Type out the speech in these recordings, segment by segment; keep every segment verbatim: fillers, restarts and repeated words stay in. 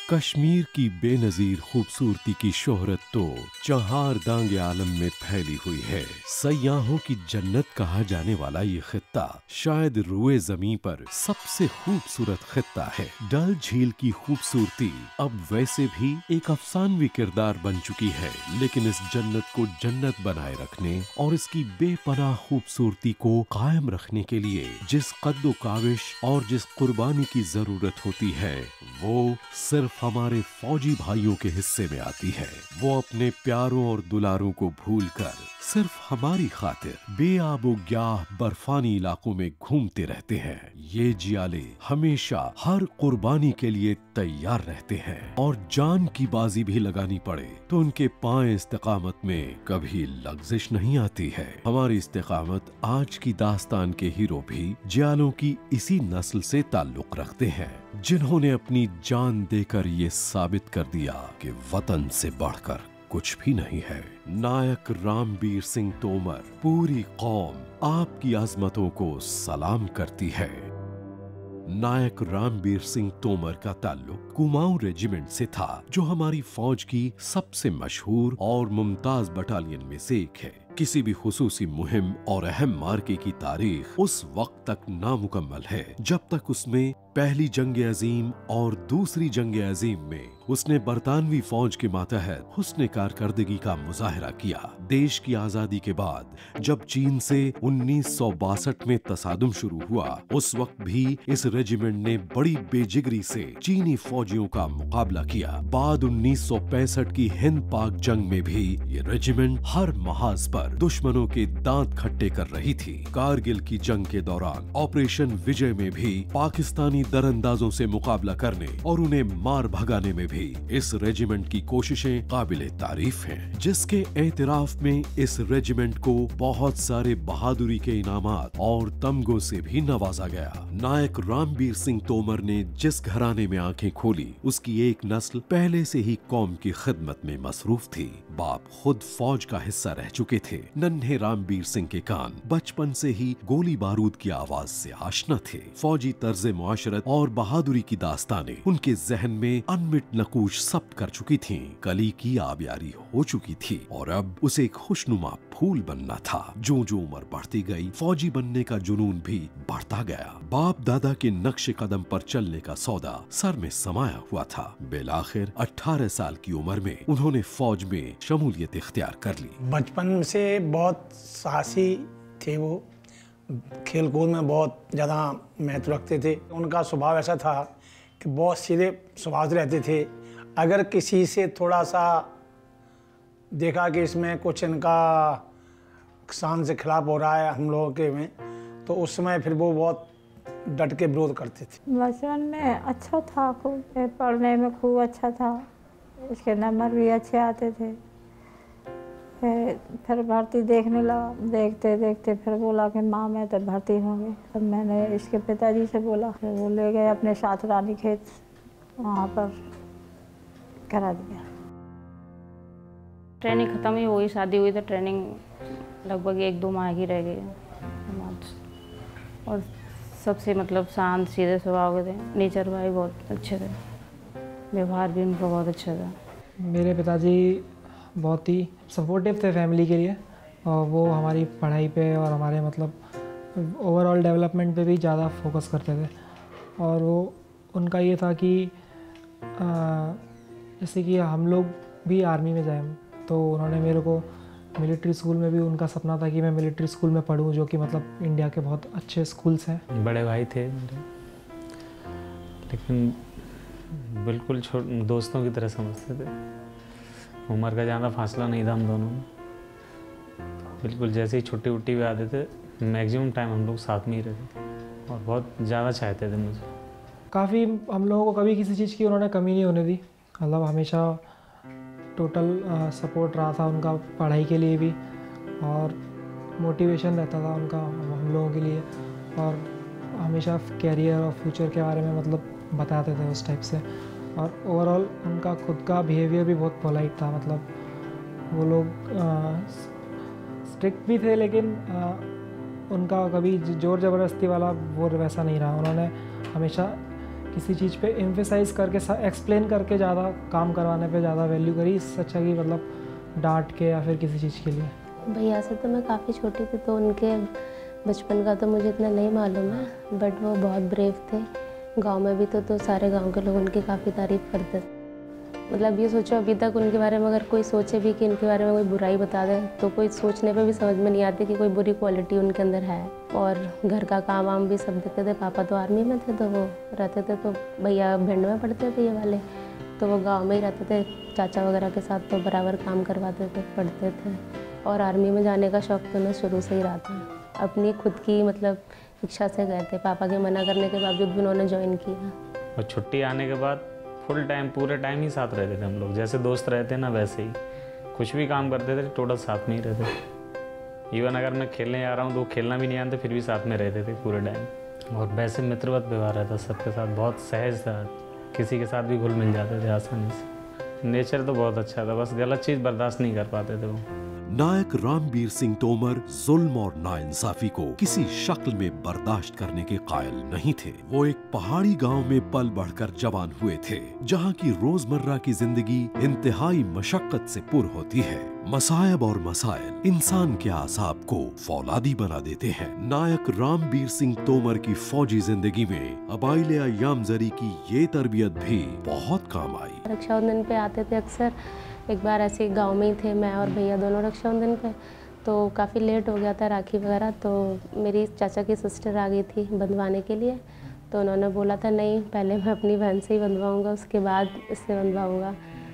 कश्मीर की बेनजीर खूबसूरती की शोहरत तो चहार दांगे आलम में फैली हुई है। सयाहों की जन्नत कहा जाने वाला ये खित्ता शायद रुए जमीन पर सबसे खूबसूरत खित्ता है। डल झील की खूबसूरती अब वैसे भी एक अफसानवी किरदार बन चुकी है, लेकिन इस जन्नत को जन्नत बनाए रखने और इसकी बेपनाह खूबसूरती को कायम रखने के लिए जिस कद्दो काविश और जिस कुर्बानी की जरूरत होती है, वो सिर्फ हमारे फौजी भाइयों के हिस्से में आती है। वो अपने प्यारों और दुलारों को भूलकर सिर्फ हमारी खातिर बेआबो ग्याह बर्फानी इलाकों में घूमते रहते हैं। ये जियाले हमेशा हर कुर्बानी के लिए तैयार रहते हैं और जान की बाजी भी लगानी पड़े तो उनके पांव इस्तिकामत में कभी लग्जिश नहीं आती है। हमारी इस्तिकामत आज की दास्तान के हीरो भी जियालों की इसी नस्ल से ताल्लुक रखते हैं, जिन्होंने अपनी जान देकर ये साबित कर दिया कि वतन से बढ़कर कुछ भी नहीं है। नायक रामबीर सिंह तोमर, पूरी कौम आपकी अजमतों को सलाम करती है। नायक रामबीर सिंह तोमर का ताल्लुक कुमाऊं रेजिमेंट से था, जो हमारी फौज की सबसे मशहूर और मुमताज बटालियन में से एक है। किसी भी खुसूसी मुहिम और अहम मार्के की तारीख उस वक्त तक नामुकम्मल है जब तक उसमें पहली जंग अजीम और दूसरी जंग अजीम में उसने बरतानवी फौज के मातहत हुस्न कारकर्दगी का मुजाहरा किया। देश की आजादी के बाद जब चीन से उन्नीस सौ बासठ में तसादुम शुरू हुआ, उस वक्त भी इस रेजिमेंट ने बड़ी बेजिगरी से चीनी फौजियों का मुकाबला किया। बाद उन्नीस सौ पैंसठ की हिंद पाक जंग में भी ये रेजिमेंट हर महाज पर दुश्मनों के दांत खट्टे कर रही थी। कारगिल की जंग के दौरान ऑपरेशन विजय में भी पाकिस्तानी दरअंदाजों से मुकाबला करने और उन्हें मार भगाने में भी इस रेजिमेंट की कोशिशें काबिले तारीफ हैं, जिसके एतराफ में इस रेजिमेंट को बहुत सारे बहादुरी के इनामात और तमगों से भी नवाजा गया। नायक रामबीर सिंह तोमर ने जिस घराने में आंखें खोली, उसकी एक नस्ल पहले से ही कौम की खिदमत में मसरूफ थी। बाप खुद फौज का हिस्सा रह चुके थे। नन्हे रामबीर सिंह के कान बचपन से ही गोली बारूद की आवाज से आशना थे। फौजी तर्ज मुआशरत और बहादुरी की दास्तानें उनके जहन में अनमिट नकूश सब्त कर चुकी थीं। कली की आबियारी हो चुकी थी और अब उसे एक खुशनुमा फूल बनना था। जो जो उम्र बढ़ती गई, फौजी बनने का जुनून भी बढ़ता गया। बाप दादा के नक्शे कदम पर चलने का सौदा सर में समाया हुआ था। बेलाखिर अठारह साल की उम्र में उन्होंने फौज में शमूलियत इख्तियार कर ली। बचपन से बहुत साहसी थे वो, खेल कूद में बहुत ज़्यादा महत्व रखते थे। उनका स्वभाव ऐसा था कि बहुत सीधे स्वभाव से रहते थे। अगर किसी से थोड़ा सा देखा कि इसमें कुछ इनका शान से खिलाफ हो रहा है हम लोगों के में, तो उस समय फिर वो बहुत डट के विरोध करते थे। बचपन में अच्छा था, खूब पढ़ने में खूब अच्छा था, इसके नंबर भी अच्छे आते थे। फिर भर्ती देखने लगा, देखते देखते फिर बोला कि माँ मैं तो भर्ती होंगे। तब मैंने इसके पिताजी से बोला, फिर वो ले गए अपने साथ रानी खेत, वहाँ पर करा दिया। ट्रेनिंग ख़त्म ही हुई, शादी हुई तो ट्रेनिंग लगभग एक दो माह की रह गई। और सबसे मतलब शांत सीधे स्वभाव के थे। नेचर भाई बहुत अच्छे थे, व्यवहार भी उनका बहुत अच्छा था। मेरे पिताजी बहुत ही सपोर्टिव थे फैमिली के लिए, और वो हमारी पढ़ाई पे और हमारे मतलब ओवरऑल डेवलपमेंट पे भी ज़्यादा फोकस करते थे। और वो उनका ये था कि जैसे कि हम लोग भी आर्मी में जाएं, तो उन्होंने मेरे को मिलिट्री स्कूल में भी, उनका सपना था कि मैं मिलिट्री स्कूल में पढूं, जो कि मतलब इंडिया के बहुत अच्छे स्कूल्स हैं। बड़े भाई थे मेरे, लेकिन बिल्कुल छोट दोस्तों की तरह समझते थे। उम्र का ज़्यादा फासला नहीं था हम दोनों में। बिल्कुल जैसे ही छुट्टी उट्टी भी आते थे, मैक्सिमम टाइम हम लोग साथ में ही रहते थे और बहुत ज़्यादा चाहते थे मुझे। काफ़ी हम लोगों को कभी किसी चीज़ की उन्होंने कमी नहीं होने दी। मतलब हमेशा टोटल सपोर्ट रहा था उनका, पढ़ाई के लिए भी, और मोटिवेशन रहता था उनका हम लोगों के लिए, और हमेशा कैरियर और फ्यूचर के बारे में मतलब बताते थे उस टाइप से। और ओवरऑल उनका खुद का बिहेवियर भी बहुत पोलाइट था। मतलब वो लोग स्ट्रिक्ट भी थे, लेकिन आ, उनका कभी जोर ज़बरदस्ती वाला वो वैसा नहीं रहा। उन्होंने हमेशा किसी चीज़ पे एम्फेसाइज करके एक्सप्लेन करके ज़्यादा काम करवाने पे ज़्यादा वैल्यू करी, इससे अच्छा कि मतलब डांट के या फिर किसी चीज़ के लिए। भैया से तो मैं काफ़ी छोटी थी तो उनके बचपन का तो मुझे इतना नहीं मालूम है, बट वो बहुत ब्रेव थे। गांव में भी तो तो सारे गांव के लोग उनकी काफ़ी तारीफ़ करते थे। मतलब ये सोचो अभी तक उनके बारे में अगर कोई सोचे भी कि इनके बारे में कोई बुराई बता दे तो कोई सोचने पे भी समझ में नहीं आती कि कोई बुरी क्वालिटी उनके अंदर है। और घर का काम वाम भी सब देखते थे। पापा तो आर्मी में थे तो वो रहते थे, तो भैया भिंड में पढ़ते थे ये वाले, तो वो गाँव में ही रहते थे चाचा वगैरह के साथ, तो बराबर काम करवाते थे, पढ़ते थे। और आर्मी में जाने का शौक़ तो उन्हें शुरू से ही रहा था। अपनी खुद की मतलब इच्छा से गए थे, पापा के मना करने के बावजूद भी उन्होंने ज्वाइन किया। और छुट्टी आने के बाद फुल टाइम पूरे टाइम ही साथ रहते थे हम लोग, जैसे दोस्त रहते ना वैसे ही। कुछ भी काम करते थे टोटल साथ में ही रहते। इवन अगर मैं खेलने जा रहा हूँ तो खेलना भी नहीं आते फिर भी साथ में रहते थे पूरे टाइम। और वैसे मित्रवत व्यवहार रहता सबके साथ, बहुत सहज था, किसी के साथ भी घुल मिल जाते थे आसानी से। नेचर तो बहुत अच्छा था, बस गलत चीज़ बर्दाश्त नहीं कर पाते थे वो। नायक रामबीर सिंह तोमर जुल्म और नाइंसाफी को किसी शक्ल में बर्दाश्त करने के कायल नहीं थे। वो एक पहाड़ी गांव में पल बढ़कर जवान हुए थे, जहां की रोजमर्रा की जिंदगी इंतहाई मशक्कत से पुर होती है। मसायब और मसाइल इंसान के आसाब को फौलादी बना देते हैं। नायक रामबीर सिंह तोमर की फौजी जिंदगी में अबाइले अय्याम जरी की ये तरबियत भी बहुत काम आई। रक्षाबंधन पे आते थे अक्सर। एक बार ऐसे गांव में ही थे, मैं और भैया दोनों रक्षाबंधन पे, तो काफ़ी लेट हो गया था राखी वगैरह, तो मेरी चाचा की सिस्टर आ गई थी बंधवाने के लिए। तो उन्होंने बोला था नहीं पहले मैं अपनी बहन से ही बंधवाऊँगा, उसके बाद इससे बंधवाऊँगा।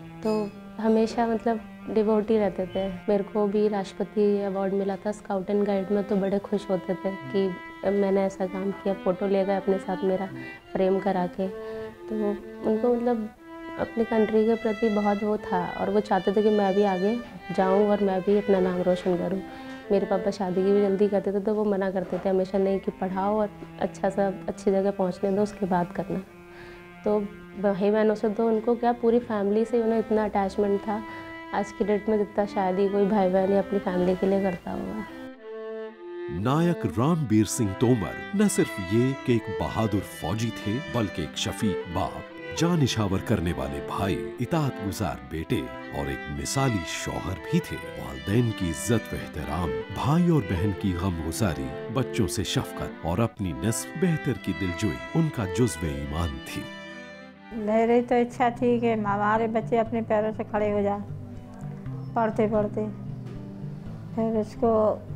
तो हमेशा मतलब डिवोटी रहते थे। मेरे को भी राष्ट्रपति अवार्ड मिला था स्काउट एंड गाइड में, तो बड़े खुश होते थे कि मैंने ऐसा काम किया। फ़ोटो ले गए अपने साथ मेरा फ्रेम करा के। तो उनको मतलब अपनी कंट्री के प्रति बहुत वो था और वो चाहते थे कि मैं भी आगे जाऊं और मैं भी अपना नाम रोशन करूं। मेरे पापा शादी की भी जल्दी करते थे तो वो मना करते थे हमेशा, नहीं कि पढ़ाओ और अच्छा सा अच्छी जगह पहुंचने दो उसके बाद करना। तो भाई बहनों से तो उनको क्या पूरी फैमिली से उन्हें इतना अटैचमेंट था। आज की डेट में जितना शायद ही कोई भाई बहन अपनी फैमिली के लिए करता होगा। नायक रामबीर सिंह तोमर न सिर्फ ये कि एक बहादुर फौजी थे, बल्कि एक शफीक बाप, जानिशावर करने वाले भाई, इताअत गुजार बेटे और एक मिसाली शौहर भी थे। वालिदैन की इज्जत व एहतराम, भाई और बहन की गमगुसारी, बच्चों से शफकत और अपनी नस्ल बेहतर की दिलजोई उनका जुज़्व ईमान थी। मेरी तो इच्छा थी कि हमारे बच्चे अपने पैरों से खड़े हो जाए पढ़ते पढ़ते। फिर इसको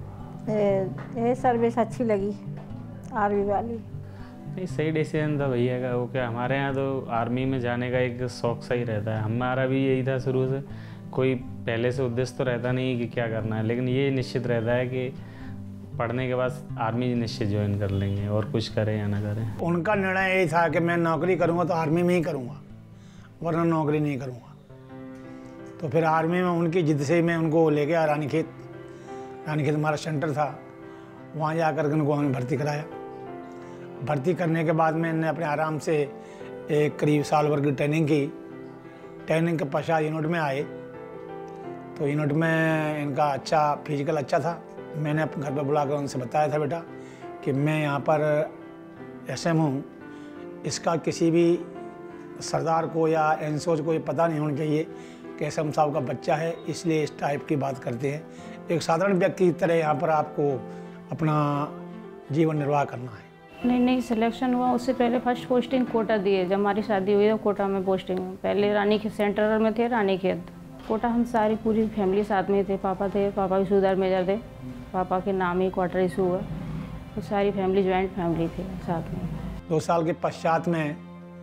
ये सर्विस अच्छी लगी आर्मी वाली। नहीं, सही डिसीजन था भैया का। वो क्या हमारे यहाँ तो आर्मी में जाने का एक शौक सही रहता है, हमारा भी यही था शुरू से। कोई पहले से उद्देश्य तो रहता नहीं कि क्या करना है, लेकिन ये निश्चित रहता है कि पढ़ने के बाद आर्मी निश्चित ज्वाइन कर लेंगे, और कुछ करें या ना करें। उनका निर्णय यही था कि मैं नौकरी करूँगा तो आर्मी में ही करूँगा, वरना नौकरी नहीं करूँगा। तो फिर आर्मी में उनकी जिद से ही मैं उनको ले गया रानीखेत। रानीखेत हमारा सेंटर था, वहाँ जा कर उनको हमें भर्ती कराया। भर्ती करने के बाद मैंने अपने आराम से एक करीब साल भर की ट्रेनिंग की। ट्रेनिंग के पश्चात यूनिट में आए, तो यूनिट में इनका अच्छा फिजिकल अच्छा था। मैंने अपने घर पर बुलाकर उनसे बताया था, बेटा कि मैं यहाँ पर एस एम हूँ, इसका किसी भी सरदार को या एनसोच को ये पता नहीं होना चाहिए कि एस एम साहब का बच्चा है, इसलिए इस टाइप की बात करते हैं। एक साधारण व्यक्ति की तरह यहाँ पर आपको अपना जीवन निर्वाह करना है। नहीं नहीं सिलेक्शन हुआ, उससे पहले फर्स्ट पोस्टिंग कोटा दिए। जब हमारी शादी हुई तो कोटा में पोस्टिंग, पहले रानीखेत सेंट्रल में थे, रानीखेत कोटा। हम सारी पूरी फैमिली साथ में थे। पापा थे, पापा भी सूबेदार मेजर थे, पापा के नाम ही क्वार्टर इशू हुआ। तो सारी फैमिली ज्वाइंट फैमिली थी साथ में। दो साल के पश्चात में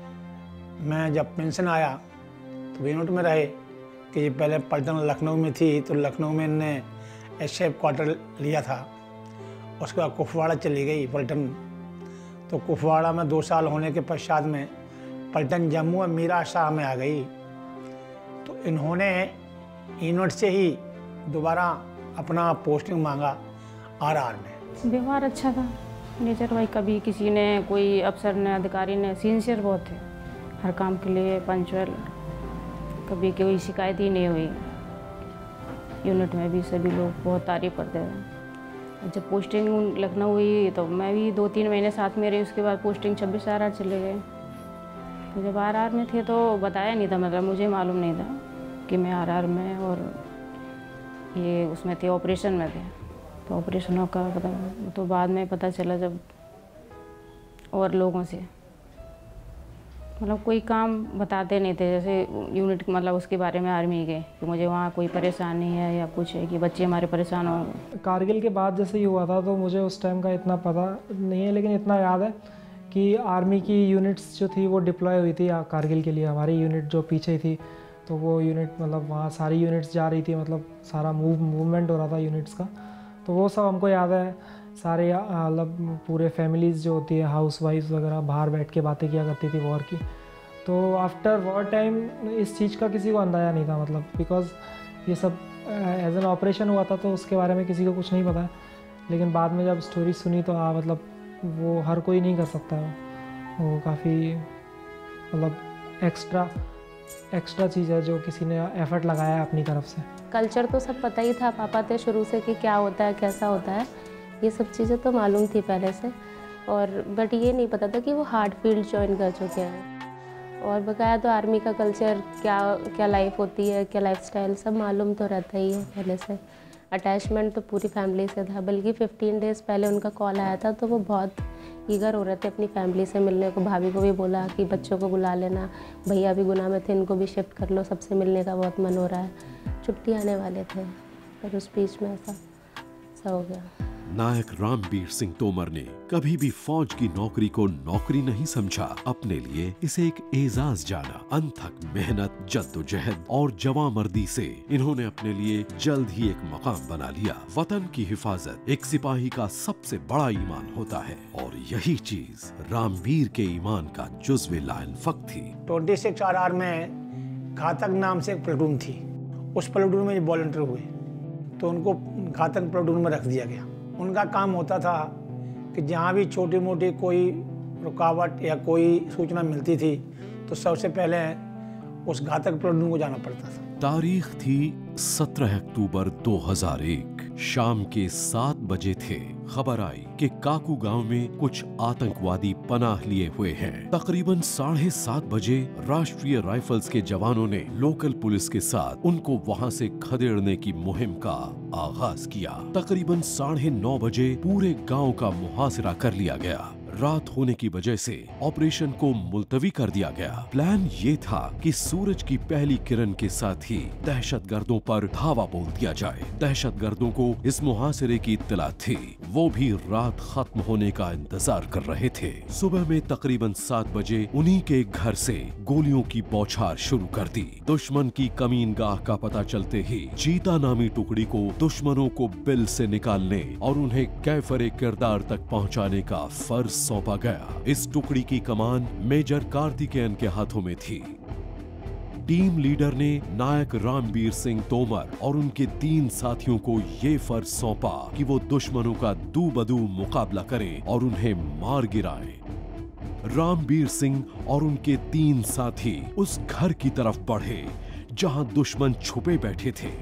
मैं जब पेंशन आया तो यूनिट में रहे कि ये पहले पलटन लखनऊ में थी, तो लखनऊ में इनने एस एफ क्वार्टर लिया था। उसके बाद कुपवाड़ा चली गई पलटन। तो कुपवाड़ा में दो साल होने के पश्चात में पलटन जम्मू और मीरा शाह में आ गई। तो इन्होंने यूनिट से ही दोबारा अपना पोस्टिंग मांगा आर आर में। व्यवहार अच्छा था, नेचर भाई। कभी किसी ने, कोई अफसर ने, अधिकारी ने, सिंसियर बहुत थे हर काम के लिए, पंचुअल। कभी कोई शिकायत ही नहीं हुई। यूनिट में भी सभी लोग बहुत तारीफ करते थे। जब पोस्टिंग लखनऊ हुई तो मैं भी दो तीन महीने साथ में रही। उसके बाद पोस्टिंग छब्बीस आर आर चले गए। तो जब आर आर में थे तो बताया नहीं था, मतलब मुझे मालूम नहीं था कि मैं आर आर में और ये उसमें थे, ऑपरेशन में थे। तो ऑपरेशनों का पता तो बाद में पता चला जब और लोगों से, मतलब कोई काम बताते नहीं थे, जैसे यूनिट मतलब उसके बारे में आर्मी के कि मुझे वहाँ कोई परेशानी है या कुछ है कि बच्चे हमारे परेशान हो। कारगिल के बाद जैसे ही हुआ था तो मुझे उस टाइम का इतना पता नहीं है, लेकिन इतना याद है कि आर्मी की यूनिट्स जो थी वो डिप्लॉय हुई थी कारगिल के लिए। हमारी यूनिट जो पीछे थी तो वो यूनिट मतलब वहाँ सारी यूनिट्स जा रही थी, मतलब सारा मूव मूवमेंट हो रहा था यूनिट्स का। तो वो सब हमको याद है। सारे मतलब पूरे फैमिलीज़ जो होती है हाउस वाइफ्स वगैरह बाहर बैठ के बातें किया करती थी वॉर की। तो आफ्टर वॉर टाइम इस चीज़ का किसी को अंदाज़ा नहीं था, मतलब बिकॉज ये सब एज एन ऑपरेशन हुआ था तो उसके बारे में किसी को कुछ नहीं पता है। लेकिन बाद में जब स्टोरी सुनी तो हाँ मतलब वो हर कोई नहीं कर सकता है, वो काफ़ी मतलब एक्स्ट्रा एक्स्ट्रा चीज़ है जो किसी ने एफर्ट लगाया है अपनी तरफ से। कल्चर तो सब पता ही था, पापा थे शुरू से कि क्या होता है कैसा होता है, ये सब चीज़ें तो मालूम थी पहले से। और बट ये नहीं पता था कि वो हार्ड फील्ड ज्वाइन कर चुके हैं। और बकाया तो आर्मी का कल्चर क्या क्या लाइफ होती है, क्या लाइफस्टाइल, सब मालूम तो रहता ही है पहले से। अटैचमेंट तो पूरी फैमिली से था, बल्कि फिफ्टीन डेज़ पहले उनका कॉल आया था तो वो बहुत ईगर हो रहे थे अपनी फैमिली से मिलने को। भाभी को भी बोला कि बच्चों को बुला लेना, भैया भी गुना में थे, इनको भी शिफ्ट कर लो, सबसे मिलने का बहुत मन हो रहा है, छुट्टी आने वाले थे। पर उस बीच में ऐसा ऐसा हो गया। नायक रामबीर सिंह तोमर ने कभी भी फौज की नौकरी को नौकरी नहीं समझा, अपने लिए इसे एक एजाज जाना। अनथक मेहनत, जद्दोजहद और जवामर्दी से इन्होंने अपने लिए जल्द ही एक मकाम बना लिया। वतन की हिफाजत एक सिपाही का सबसे बड़ा ईमान होता है और यही चीज रामबीर के ईमान का जुज़्वे लाइनफक थी। ट्वेंटी सिक्स आर आर में घातक नाम से एक प्लेटून थी, उस प्लेटून में वॉलंटियर हुए तो उनको घातक प्लेटून में रख दिया गया। उनका काम होता था कि जहाँ भी छोटी मोटी कोई रुकावट या कोई सूचना मिलती थी तो सबसे पहले उस घातक प्लेटून को जाना पड़ता था। तारीख थी सत्रह अक्टूबर दो हज़ार एक। शाम के सात बजे थे। खबर आई कि काकू गांव में कुछ आतंकवादी पनाह लिए हुए हैं। तकरीबन साढ़े सात बजे राष्ट्रीय राइफल्स के जवानों ने लोकल पुलिस के साथ उनको वहां से खदेड़ने की मुहिम का आगाज किया। तकरीबन साढ़े नौ बजे पूरे गांव का मुहासिरा कर लिया गया। रात होने की वजह से ऑपरेशन को मुलतवी कर दिया गया। प्लान ये था कि सूरज की पहली किरण के साथ ही दहशतगर्दों पर धावा बोल दिया जाए। दहशतगर्दों को इस मुहासिरे की इत्तला थी, वो भी रात खत्म होने का इंतजार कर रहे थे। सुबह में तकरीबन सात बजे उन्हीं के घर से गोलियों की बौछार शुरू कर दी। दुश्मन की कमीनगाह का पता चलते ही चीता नामी टुकड़ी को दुश्मनों को बिल से निकालने और उन्हें कैफरे किरदार तक पहुंचाने का फर्ज सौंपा गया। इस टुकड़ी की कमान मेजर कार्तिकेयन के हाथों में थी। टीम लीडर ने नायक रामबीर सिंह तोमर और उनके तीन साथियों को ये फर्ज सौंपा कि वो दुश्मनों का दू बदू मुकाबला करें और उन्हें मार गिराएं। रामबीर सिंह और उनके तीन साथी उस घर की तरफ बढ़े जहां दुश्मन छुपे बैठे थे।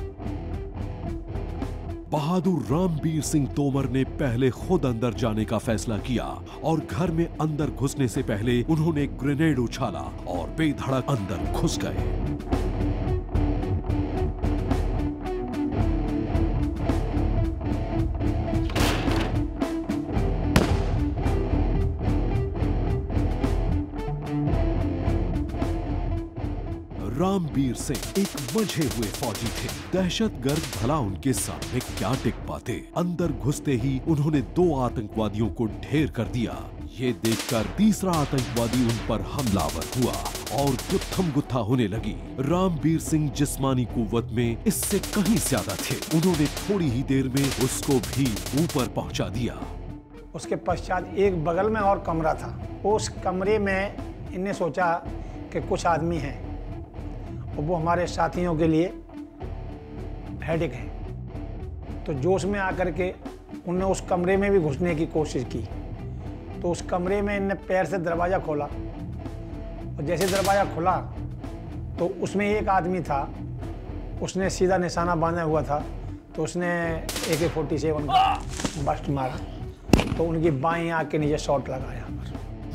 बहादुर रामबीर सिंह तोमर ने पहले खुद अंदर जाने का फैसला किया और घर में अंदर घुसने से पहले उन्होंने ग्रेनेड उछाला और बेधड़क अंदर घुस गए। रामबीर सिंह एक मंझे हुए फौजी थे। दहशतगर्द भला उनके सामने क्या टिक पाते। अंदर घुसते ही उन्होंने दो आतंकवादियों को ढेर कर दिया। ये देखकर तीसरा आतंकवादी उन पर हमलावर हुआ और गुत्थम गुत्था होने लगी। रामबीर सिंह जिस्मानी कुव्वत में इससे कहीं ज्यादा थे। उन्होंने थोड़ी ही देर में उसको भी ऊपर पहुंचा दिया। उसके पश्चात एक बगल में और कमरा था। उस कमरे में इन्हें सोचा कि कुछ आदमी हैं और वो हमारे साथियों के लिए हेडेक है। तो जोश में आकर के उनने उस कमरे में भी घुसने की कोशिश की। तो उस कमरे में इनने पैर से दरवाज़ा खोला और जैसे दरवाज़ा खुला तो उसमें एक आदमी था, उसने सीधा निशाना बांधा हुआ था। तो उसने ए के फोर्टी सेवन का बस्ट मारा तो उनकी बाईं आँख के नीचे शॉट लगाया।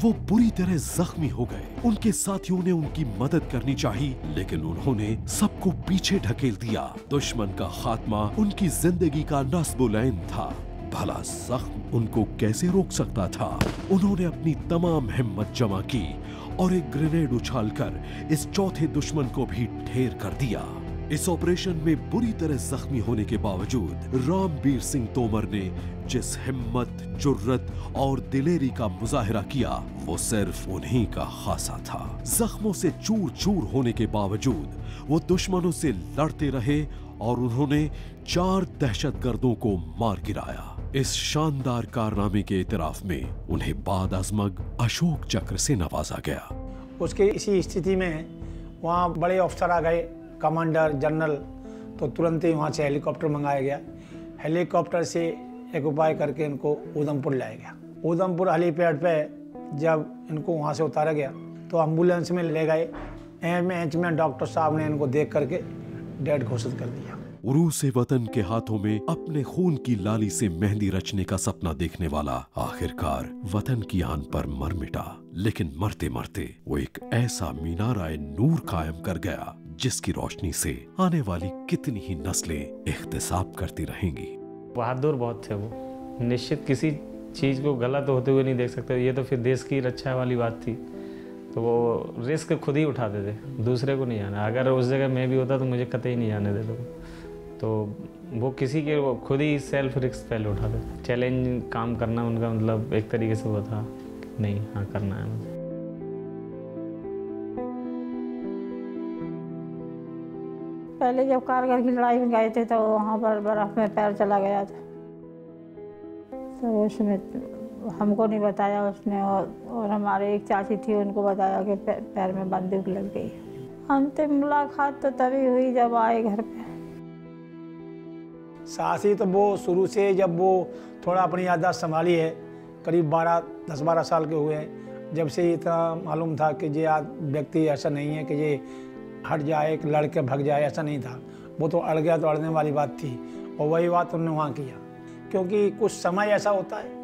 वो बुरी तरह जख्मी हो गए। उनके साथियों ने उनकी मदद करनी चाहिए, लेकिन उन्होंने सबको पीछे ढकेल दिया। दुश्मन का खात्मा उनकी जिंदगी का नस्ब-उल-ऐन था। भला जख्म उनको कैसे रोक सकता था? उन्होंने अपनी तमाम हिम्मत जमा की और एक ग्रेनेड उछालकर इस चौथे दुश्मन को भी ढेर कर दिया। इस ऑपरेशन में बुरी तरह जख्मी होने के बावजूद रामबीर सिंह तोमर ने जिस हिम्मत, जुर्रत और दिलेरी का मुजाहिरा किया, वो सिर्फ उन्हीं का खासा था। जख्मों से चूर चूर होने के बावजूद वो दुश्मनों से लड़ते रहे और उन्होंने चार दहशतगर्दों को मार गिराया। इस शानदार कारनामे के इतराफ में उन्हें बाद अज़मग अशोक चक्र से नवाजा गया। उसके इसी स्थिति में वहाँ बड़े अफसर आ गए, कमांडर, जनरल, तो तुरंत ही वहाँ से हेलीकॉप्टर मंगाया गया। हेलीकॉप्टर से एक उपाय करके इनको उधमपुर लाया गया। उधमपुर हेलीपैड पे जब इनको वहाँ से उतारा गया तो एम्बुलेंस में ले गए। एम एच में डॉक्टर साहब ने इनको देख करके डेड घोषित कर दिया। उरूस वतन के हाथों में अपने खून की लाली से मेहंदी रचने का सपना देखने वाला आखिरकार वतन की आन पर मर मिटा, लेकिन मरते मरते वो एक ऐसा मीनाराए नूर कायम कर गया जिसकी रोशनी से आने वाली कितनी ही नस्लें इख्तिसाब करती रहेंगी। बहादुर बहुत थे वो, निश्चित किसी चीज़ को गलत होते हुए नहीं देख सकते। ये तो फिर देश की रक्षा वाली बात थी, तो वो रिस्क खुद ही उठाते थे, दूसरे को नहीं जाना। अगर उस जगह मैं भी होता तो मुझे कतई नहीं जाने देते वो। तो वो किसी के वो खुद ही सेल्फ रिस्क पहले उठाते थे। चैलेंज काम करना उनका मतलब एक तरीके से वो था, नहीं हाँ करना है मुझे। पहले जब कारगिल की लड़ाई में गए थे तो वहाँ पर बर्फ़ में पैर चला गया था, तो उसमें हमको नहीं बताया उसने, और, और हमारे एक चाची थी उनको बताया कि पैर में बंदूक लग गई। अंतिम मुलाकात तो तभी हुई जब आए घर पे। साहसी तो वो शुरू से, जब वो थोड़ा अपनी याददाश्त संभाली है, करीब बारह दस बारह साल के हुए हैं, जब से इतना मालूम था कि ये व्यक्ति ऐसा नहीं है कि ये हट जाए, लड़ के भग जाए, ऐसा नहीं था। वो तो अड़ गया तो अड़ने वाली बात थी, और वही बात उन्होंने वहाँ किया। क्योंकि कुछ समय ऐसा होता है